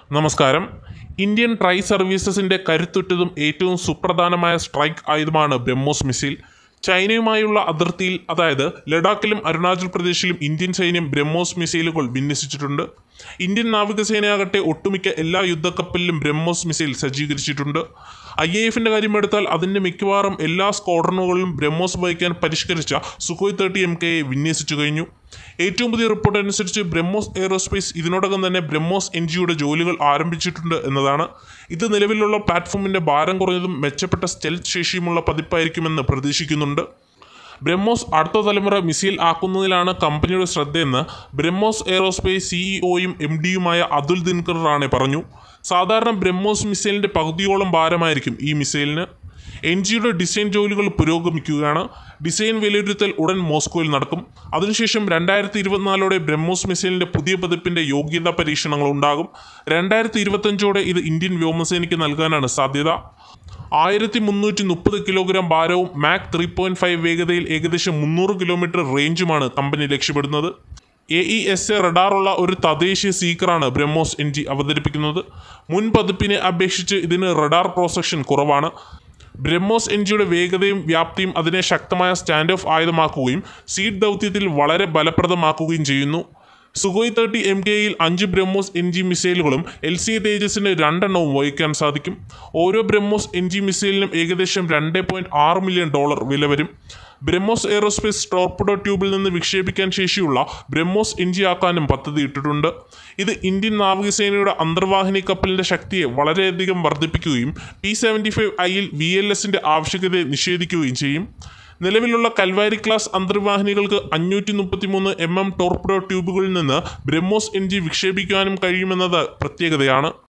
നമസ്കാരം. Indian try സർവീസസിൻ്റെ കരുത്തുറ്റതും ഏറ്റവും സുപ്രധാനമായ സ്ട്രൈക്ക് ആയുധമാണ് ബ്രഹ്മോസ് മിസൈൽ. ചൈനയുമായുള്ള അതിർത്തിയിൽ, അതായത് ലഡാക്കിലും അരുണാചൽ പ്രദേശിലും ഇന്ത്യൻ സൈന്യം ബ്രഹ്മോസ് മിസൈലുകൾ വിന്യസിച്ചിട്ടുണ്ട്. ഇന്ത്യൻ നാവികസേനയാകട്ടെ ഒട്ടുമിക്ക എല്ലാ യുദ്ധക്കപ്പലിലും ബ്രഹ്മോസ് മിസൈൽ സജ്ജീകരിച്ചിട്ടുണ്ട്. IAFിൻ്റെ കാര്യമെടുത്താൽ അതിൻ്റെ മിക്കവാറും എല്ലാ സ്ക്വാഡ്രണുകളിലും ബ്രഹ്മോസ് വഹിക്കാൻ പരിഷ്കരിച്ച സുഖോയ് 30 MK വിന്യസിച്ചു കഴിഞ്ഞു. ഏറ്റവും പുതിയ റിപ്പോർട്ട് അനുസരിച്ച് ബ്രഹ്മോസ് എയ്റോസ്പേസ് ഇതിനോടകം തന്നെ ബ്രഹ്മോസ് NGയുടെ ജോലികൾ ആരംഭിച്ചിട്ടുണ്ട് എന്നതാണ്. ഇത് നിലവിലുള്ള പ്ലാറ്റ്ഫോമിൻ്റെ ഭാരം കുറഞ്ഞതും മെച്ചപ്പെട്ട സ്റ്റെൽത്ത് ശേഷിയുമുള്ള പതിപ്പായിരിക്കുമെന്ന് പ്രതീക്ഷിക്കുന്നുണ്ട്. ബ്രഹ്മോസ് അടുത്ത തലമുറ മിസൈൽ ആക്കുന്നതിലാണ് കമ്പനിയുടെ ശ്രദ്ധയെന്ന് ബ്രഹ്മോസ് എയ്റോസ്പേസ് CEOയും MDയുമായ അതുൽ ദിൻകർ റാണെ പറഞ്ഞു. സാധാരണ ബ്രഹ്മോസ് മിസൈലിൻ്റെ പകുതിയോളം ഭാരമായിരിക്കും ഈ മിസൈലിന്. NGയുടെ ഡിസൈൻ ജോലികൾ പുരോഗമിക്കുകയാണ്. ഡിസൈൻ വിലയിരുത്തൽ ഉടൻ മോസ്കോയിൽ നടക്കും. അതിനുശേഷം 2024 ബ്രഹ്മോസ് മിസൈലിൻ്റെ പുതിയ പതിപ്പിൻ്റെ യോഗ്യതാ പരീക്ഷണങ്ങൾ ഉണ്ടാകും. 2025 ഇത് ഇന്ത്യൻ വ്യോമസേനയ്ക്ക് നൽകാനാണ് സാധ്യത. 1330 കിലോഗ്രാം ഭാരവും മാക് 3.5 വേഗതയിൽ ഏകദേശം 300 കിലോമീറ്റർ റേഞ്ചുമാണ് കമ്പനി ലക്ഷ്യമിടുന്നത്. AESA റഡാറുള്ള ഒരു തദ്ദേശീയ സീക്കറാണ് ബ്രഹ്മോസ് NG അവതരിപ്പിക്കുന്നത്. മുൻ പതിപ്പിനെ അപേക്ഷിച്ച് ഇതിന് റഡാർ ക്രോസ് കുറവാണ്. ബ്രഹ്മോസ് NGയുടെ വേഗതയും വ്യാപ്തിയും അതിനെ ശക്തമായ സ്റ്റാൻഡ് ഓഫ് ആയുധമാക്കുകയും സീഡ് ദൗത്യത്തിൽ വളരെ ഫലപ്രദമാക്കുകയും ചെയ്യുന്നു. സുഖോയ് 30 MKയിൽ 5 ബ്രഹ്മോസ് NG മിസൈലുകളും LCA തേജസിന് 2 എണ്ണവും വഹിക്കാൻ സാധിക്കും. ഓരോ ബ്രഹ്മോസ് NG മിസൈലിനും ഏകദേശം $2.6 മില്യൺ വില വരും. ബ്രഹ്മോസ് എയ്റോസ്പേസ് ടോർപിഡോ ട്യൂബിൽ നിന്ന് വിക്ഷേപിക്കാൻ ശേഷിയുള്ള ബ്രഹ്മോസ് NG ആക്കാനും പദ്ധതിയിട്ടിട്ടുണ്ട്. ഇത് ഇന്ത്യൻ നാവികസേനയുടെ അന്തർവാഹിനി കപ്പലിൻ്റെ ശക്തിയെ വളരെയധികം വർദ്ധിപ്പിക്കുകയും P-75Iയിൽ VLSൻ്റെ ആവശ്യകതയെ നിഷേധിക്കുകയും ചെയ്യും. നിലവിലുള്ള കൽവാരി ക്ലാസ് അന്തർവാഹിനികൾക്ക് 533 mm ടോർപിഡോ ട്യൂബുകളിൽ നിന്ന് ബ്രഹ്മോസ് NG വിക്ഷേപിക്കാനും കഴിയുമെന്നത് പ്രത്യേകതയാണ്.